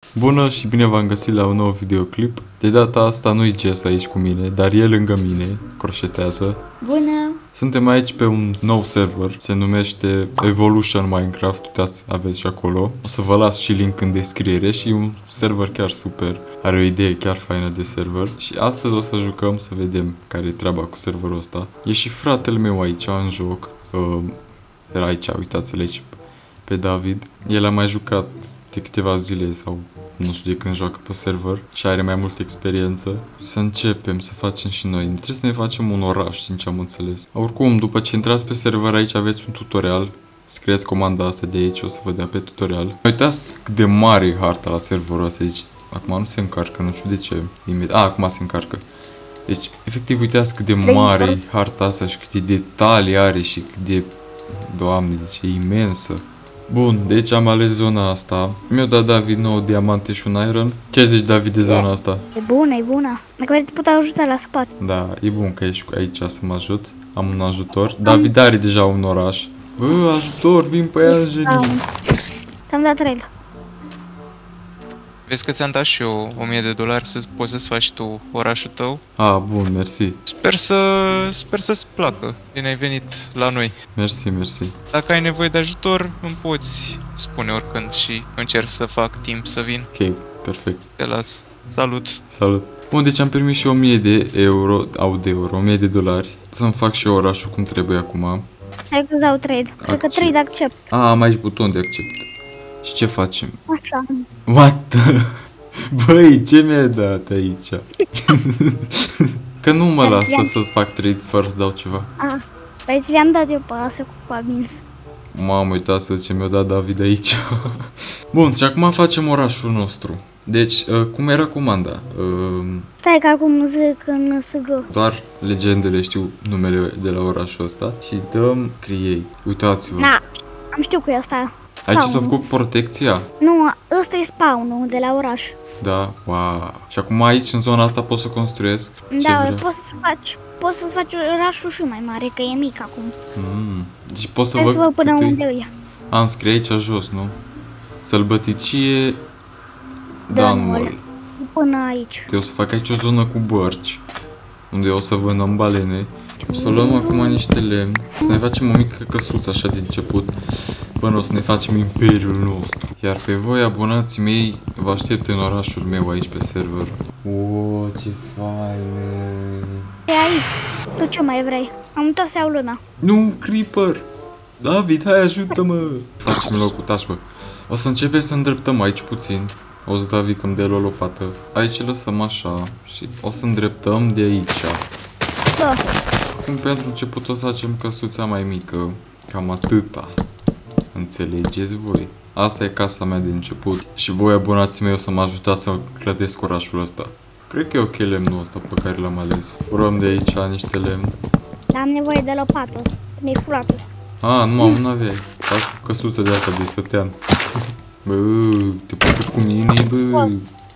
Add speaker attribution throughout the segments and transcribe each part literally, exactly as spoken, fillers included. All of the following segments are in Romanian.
Speaker 1: Bună și bine v-am găsit la un nou videoclip. De data asta nu-i Jess aici cu mine, dar e lângă mine, croșetează.
Speaker 2: Bună!
Speaker 1: Suntem aici pe un nou server, se numește Evolution Minecraft, uitați, aveți și acolo. O să vă las și link în descriere și un server chiar super. Are o idee chiar faină de server. Și astăzi o să jucăm să vedem care e treaba cu serverul ăsta. E și fratele meu aici în joc. Uh, era aici, uitați-l aici pe David. El a mai jucat de câteva zile sau nu știu de când joacă pe server și are mai multă experiență. Să începem să facem și noi. Trebuie să ne facem un oraș, din ce am înțeles. Oricum, după ce intrați pe server aici aveți un tutorial. Scrieți comanda asta de aici, o să vă dea pe tutorial. Uitați cât de mare e harta la serverul ăsta. Deci, acum nu se încarcă, nu știu de ce. A, acum se încarcă. Deci, efectiv, uitați cât de mare e harta asta și câte detalii are și cât de... Doamne, deci e imensă. Bun, deci am ales zona asta. Mi-a dat David nouă diamante și un iron. Ce zici, David, de zona asta?
Speaker 2: E bună, e bună. Dacă vrei te pot ajuta la spate.
Speaker 1: Da, e bun că ești aici să mă ajuți. Am un ajutor. David are deja un oraș. Bă, ajutor, vin pe ea, genii.
Speaker 2: Te-am dat trail.
Speaker 3: Vezi că ți-am dat și eu o mie de dolari să poți să-ți faci tu orașul tău.
Speaker 1: Ah, bun, mersi.
Speaker 3: Sper să sper să-ți placă. Bine ai venit la noi.
Speaker 1: Mersi, mersi.
Speaker 3: Dacă ai nevoie de ajutor, îmi poți spune oricând și încerc să fac timp să vin.
Speaker 1: Ok, perfect.
Speaker 3: Te las. Salut.
Speaker 1: Salut. Bun, deci am primit și o mie de euro, au de euro, o mie de dolari. Să-mi fac și eu orașul cum trebuie acum.
Speaker 2: Hai că-ți dau trade. Cred că trade accept.
Speaker 1: Ah, am aici buton de accept. Și ce facem?
Speaker 2: Așa.
Speaker 1: What? Băi, ce mi-ai dat aici? Că nu mă lasă să fac trade fără să dau ceva.
Speaker 2: Ah, păi ți le-am dat eu pe asta cu pamins.
Speaker 1: M-am uitat să ce mi-a dat David aici. Bun, și acum facem orașul nostru. Deci, uh, cum era comanda? Uh,
Speaker 2: Stai că acum zic în S G.
Speaker 1: doar legendele știu numele de la orașul ăsta. Și dăm create. Uitați-vă.
Speaker 2: Da, am știu cu asta.
Speaker 1: Aici s-a făcut protecția?
Speaker 2: Nu, ăsta e spawn-ul de la oraș.
Speaker 1: Da, wow. Și acum aici, în zona asta, pot să construiesc?
Speaker 2: Da, poți să faci, poți să faci orașul și mai mare, că e mic acum.
Speaker 1: Mm. Deci pot să
Speaker 2: Hai
Speaker 1: văd
Speaker 2: să văd până
Speaker 1: câte...
Speaker 2: unde e.
Speaker 1: Am scrie aici jos, nu? Sălbăticie Dunwall.
Speaker 2: Până aici.
Speaker 1: Eu o să fac aici o zonă cu bărci, unde o să vânăm balene. O să luăm acum niște lemn, să ne facem o mică căsuță așa de început, până o să ne facem imperiul nostru. Iar pe voi, abonații mei, vă aștept în orașul meu aici pe server. Wow, ce faine!
Speaker 2: E aici. Tu ce mai vrei? Am uitat să iau luna.
Speaker 1: Nu, creeper! David, hai ajută-mă! Facem locul, taci, bă. O să începem să îndreptăm aici puțin. O să David că-mi dea o lopată. Aici lăsăm așa și o să îndreptăm de aici.
Speaker 2: Da.
Speaker 1: Acum pentru început o să facem căsuța mai mică. Cam atâta. Înțelegeți voi? Asta e casa mea de început. Și voi, abonații mei, o să mă ajutați să clădesc orașul ăsta. Cred că e ok lemnul ăsta pe care l-am ales. Urăm de aici niște lemn.
Speaker 2: Am nevoie de lopată. Mi-e furată.
Speaker 1: Ah, nu am, n-aveai. Faci cu căsuță de asta de sătean. Bă, te poate cu mine, bă.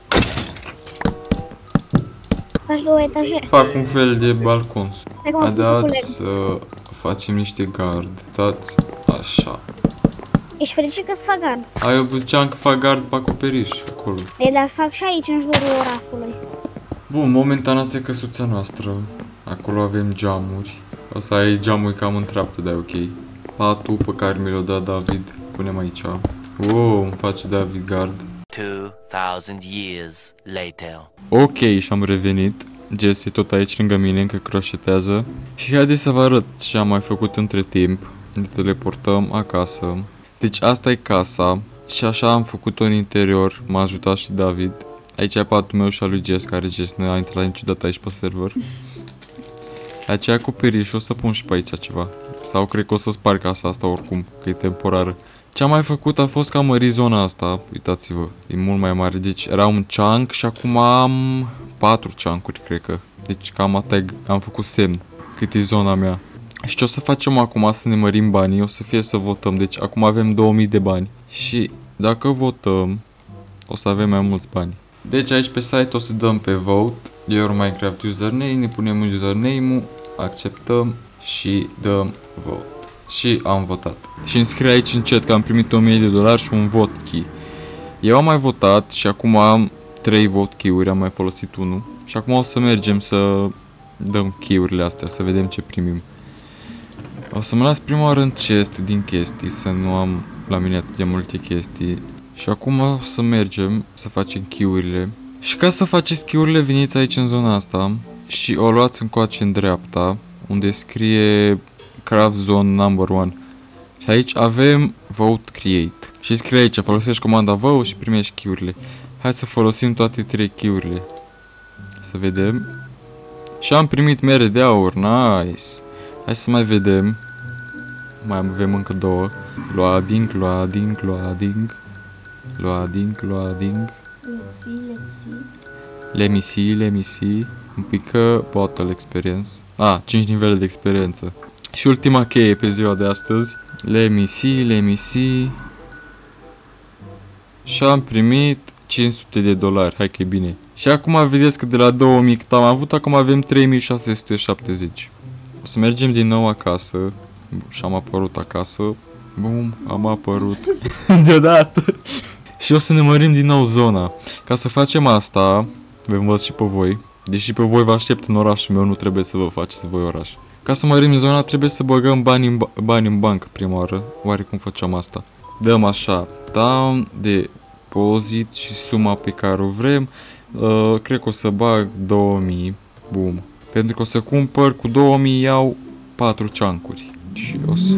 Speaker 2: Faci două etaje.
Speaker 1: Fac un fel de balcon. Haideți să facem niște gard. Dați așa.
Speaker 2: Ești fericit că-ți fac gard?
Speaker 1: Ai eu ziceam că fac gard pe acoperiș acolo.
Speaker 2: E, dar fac și aici în jurul orașului.
Speaker 1: Bun, momentan asta e căsuța noastră. Acolo avem geamuri. Asta e geamul cam în treaptă, dar e ok. Patul pe care mi l-a dat David. Punem aici. Wow, îmi face David gard.
Speaker 4: two thousand years later.
Speaker 1: Ok, și am revenit. Jess e tot aici lângă mine, încă croșetează. Și haideți să vă arăt ce am mai făcut între timp. Ne teleportăm acasă. Deci asta e casa. Și așa am făcut-o în interior. M-a ajutat și David. Aici e patul meu și al lui Jess, care Jess n-a intrat niciodată aici pe server. Aici e acoperiș, o să pun și pe aici ceva. Sau cred că o să sparg casa asta oricum, că e temporară. Ce am mai făcut a fost că am mărit zona asta, uitați-vă, e mult mai mare, deci era un chunk și acum am patru chunk-uri, cred că. Deci cam atât am făcut semn, cât e zona mea. Și ce o să facem acum, să ne mărim banii, o să fie să votăm, deci acum avem două mii de bani. Și dacă votăm, o să avem mai mulți bani. Deci aici pe site o să dăm pe vote, your Minecraft username, ne punem username-ul, acceptăm și dăm vote. Și am votat. Și înscrie aici în chat că am primit o mie de dolari și un vot key. Eu am mai votat și acum am trei vote key-uri, am mai folosit unul. Și acum o să mergem să dăm key-urile astea, să vedem ce primim. O să mă las prima oară în chest din chestii, să nu am la mine atât de multe chestii. Și acum o să mergem să facem key-urile. Și ca să faceți key-urile, veniți aici în zona asta și o luați încoace în dreapta, unde scrie Craft Zone Number unu. Și aici avem Vote Create. Și scrie aici, folosești comanda Vote și primești key-urile. Hai să folosim toate trei key-urile. Să vedem. Și am primit mere de aur, nice. Hai să mai vedem. Mai avem încă două. Loading, loading, loading. Loading, loading.
Speaker 5: Let's see, let's see.
Speaker 1: Let me see, let me see. Un pic bottle experience. Ah, cinci nivele de experiență. Și ultima cheie pe ziua de astăzi. Let me see, let me see. Și am primit cinci sute de dolari, hai că e bine. Și acum vedeți că de la două mii cât am avut, acum avem trei mii șase sute șaptezeci. O să mergem din nou acasă. Și am apărut acasă. Bum, am apărut. Deodată. Și o să ne mărim din nou zona. Ca să facem asta, vă învăț și pe voi. Deși pe voi vă aștept în orașul meu, nu trebuie să vă faceți voi oraș. Ca să mărim zona, trebuie să băgăm bani în, ba bani în bancă prima oară. Oare cum facem asta? Dăm așa, down, deposit și suma pe care o vrem. Uh, cred că o să bag două mii. Bum. Pentru că o să cumpăr cu două mii iau patru chunk-uri. Și o să...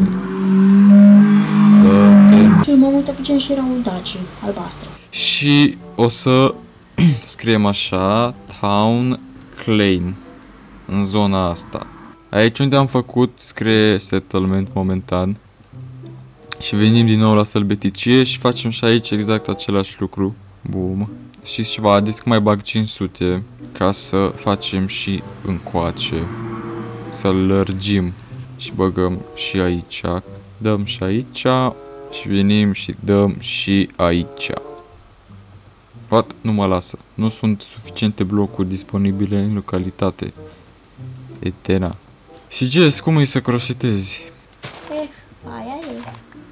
Speaker 1: Uh,
Speaker 5: Cel mai multe puțin și erau daci albastre.
Speaker 1: și o să scriem așa, Town Claim. În zona asta. Aici unde am făcut scrie settlement momentan. Și venim din nou la sălbăticie și facem și aici exact același lucru. Bum. Și ceva, adică mai bag cinci sute ca să facem și încoace. Să-l lărgim și băgăm și aici. Dăm și aici și venim și dăm și aici. What? Nu mă lasă. Nu sunt suficiente blocuri disponibile în localitate. Etena. Și Jess, cum îi să croșetezi?
Speaker 5: Eh, aia e.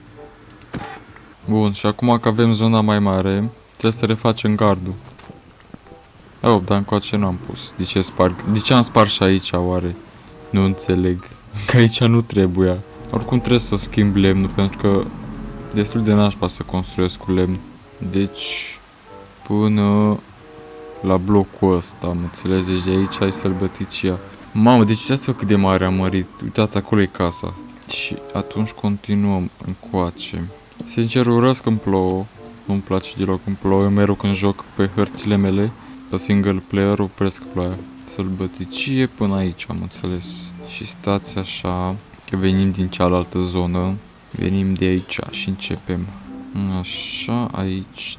Speaker 1: Bun, și acum că avem zona mai mare, trebuie să refacem gardul. Oh, dar încoace n-am pus. De ce sparg? De ce am spart și aici, oare? Nu înțeleg. Că aici nu trebuia. Oricum trebuie să schimb lemnul, pentru că destul de nașpa să construiesc cu lemn. Deci, până la blocul ăsta, am înțeles? Deci de aici ai sălbăticia. Mamă, deci uitați-vă cât de mare am mărit. Uitați, acolo e casa. Și atunci continuăm încoace. Sincer, urăsc când plouă. Nu-mi place deloc când plouă. Eu mereu când joc pe hărțile mele, pe single player, opresc ploaia. Sălbăticie până aici, am înțeles. Și stați așa, că venim din cealaltă zonă. Venim de aici și începem. Așa, aici.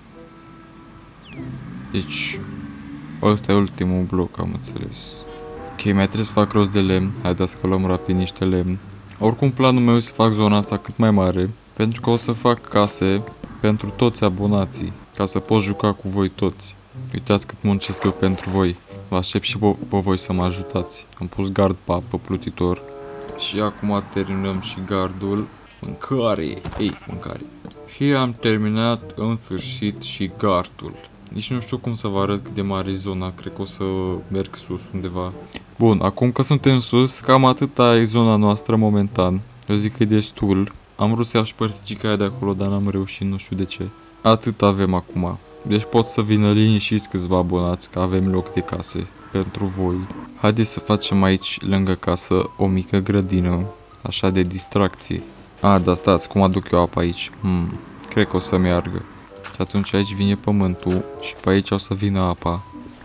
Speaker 1: Deci, ăsta e ultimul bloc, am înțeles. Ok, mai trebuie să fac rost de lemn. Haideți că luăm rapid niște lemn. Oricum, planul meu e să fac zona asta cât mai mare. Pentru că o să fac case pentru toți abonații. Ca să pot juca cu voi toți. Uitați cât muncesc eu pentru voi. Vă aștept și pe, pe voi să mă ajutați. Am pus gard pa pe plutitor. Și acum terminăm și gardul. Mâncare! Ei, mâncare! Și am terminat în sfârșit și gardul. Nici nu știu cum să vă arăt cât de mare e zona. Cred că o să merg sus undeva. Bun, acum că suntem sus, cam atâta e zona noastră momentan. Eu zic că e destul. Am vrut să iau și părticica aia de acolo, dar n-am reușit, nu știu de ce. Atât avem acum. Deci pot să vină liniștiți câțiva abonați, că avem loc de case pentru voi. Haideți să facem aici, lângă casă, o mică grădină. Așa de distracție. A, da, stați, cum aduc eu apa aici? Hmm, cred că o să meargă. Și atunci aici vine pământul și pe aici o să vină apa.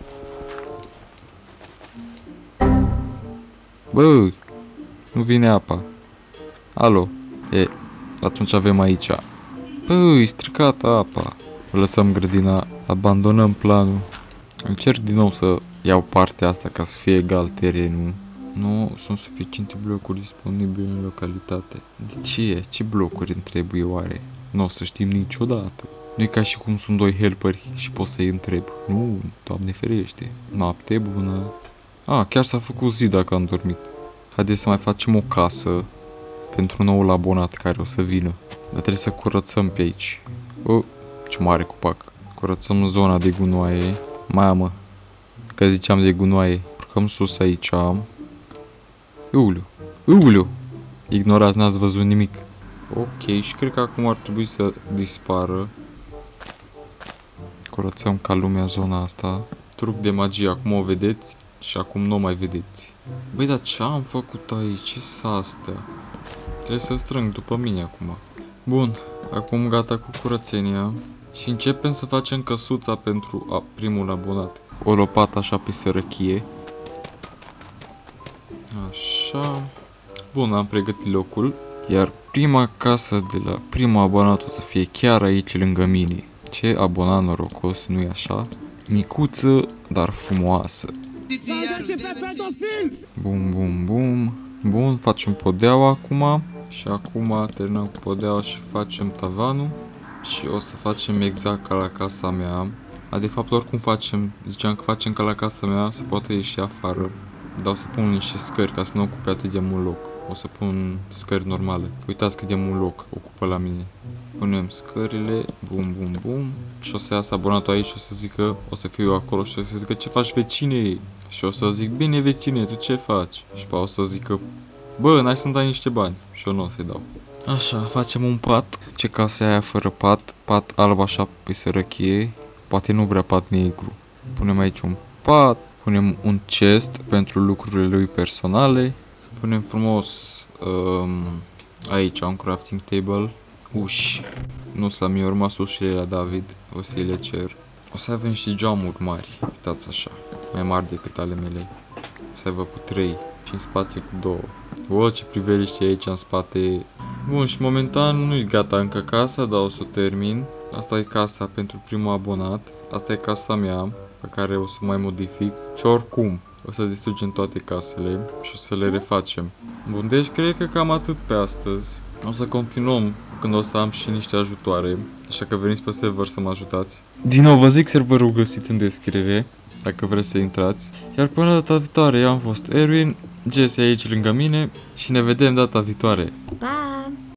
Speaker 1: Bă, nu vine apa. Alo. E, atunci avem aici. Bă, e stricată apa. Lăsăm grădina, abandonăm planul. Încerc din nou să iau partea asta ca să fie egal terenul. Nu sunt suficiente blocuri disponibile în localitate. De ce? Ce blocuri îmi trebuie oare? Nu o să știm niciodată. Nu e ca și cum sunt doi helperi și pot să-i întreb. Nu, Doamne ferește. Noapte bună. A, chiar s-a făcut zi dacă am dormit. Haideți să mai facem o casă pentru noul abonat care o să vină. Dar trebuie să curățăm pe aici. O, Ce mare copac. Curățăm zona de gunoaie. Mamă, că ziceam de gunoaie. Urcăm sus aici. Iuliu, Iuliu. Ignorați, n-ați văzut nimic. Ok, și cred că acum ar trebui să dispară. Curățăm ca lumea zona asta. Truc de magie, acum o vedeți și acum nu o mai vedeți. Băi, dar ce am făcut aici? Ce s astea? Trebuie să strâng după mine acum. Bun, acum gata cu curățenia. Și începem să facem căsuța pentru a, primul abonat. O lopată așa pe sărăchie. Așa. Bun, am pregătit locul. Iar prima casă de la primul abonat o să fie chiar aici lângă mine. Ce abonat norocos, nu-i așa? Micuță, dar frumoasă. Bum, bum, bum. Bun, facem podeaua acum. Și acum terminăm cu podeaua și facem tavanul. Și o să facem exact ca la casa mea. A, de fapt, oricum facem, ziceam că facem ca la casa mea, se poate ieși afară. Dar o să pun niște scări ca să nu ocupe atât de mult loc. O să pun scări normale. Uitați cât de mult loc ocupă la mine. Punem scările, bum, bum, bum. Și o să iasă abonatul aici și o să zică, o să fiu eu acolo și o să zică, ce faci, vecine? Și o să zic, bine, vecine, tu ce faci? Și pe o să zică, bă, n-ai să-mi dai niște bani. Și eu nu o să-i dau. Așa, facem un pat. Ce casă e aia fără pat? Pat alb așa pe sărăchie. Poate nu vrea pat negru. Punem aici un pat. Punem un chest pentru lucrurile lui personale. Punem frumos um, aici un crafting table. Uși. Nu s-a mi-a rămas ușile la David. O să le cer. O să avem și geamuri mari. Uitați așa. Mai mari decât ale mele. O să aibă cu trei. Și în spate cu două. O, ce priveliște aici în spate. Bun, și momentan nu-i gata încă casa, dar o să o termin. Asta e casa pentru primul abonat. Asta e casa mea, pe care o să mai modific. Și oricum, o să distrugem toate casele și o să le refacem. Bun, deci cred că cam atât pe astăzi. O să continuăm când o să am și niște ajutoare. Așa că veniți pe server să mă ajutați. Din nou vă zic, serverul găsiți în descriere, dacă vreți să intrați. Iar până data viitoare, eu am fost Erwin, Jesse aici lângă mine și ne vedem data viitoare.
Speaker 5: Pa!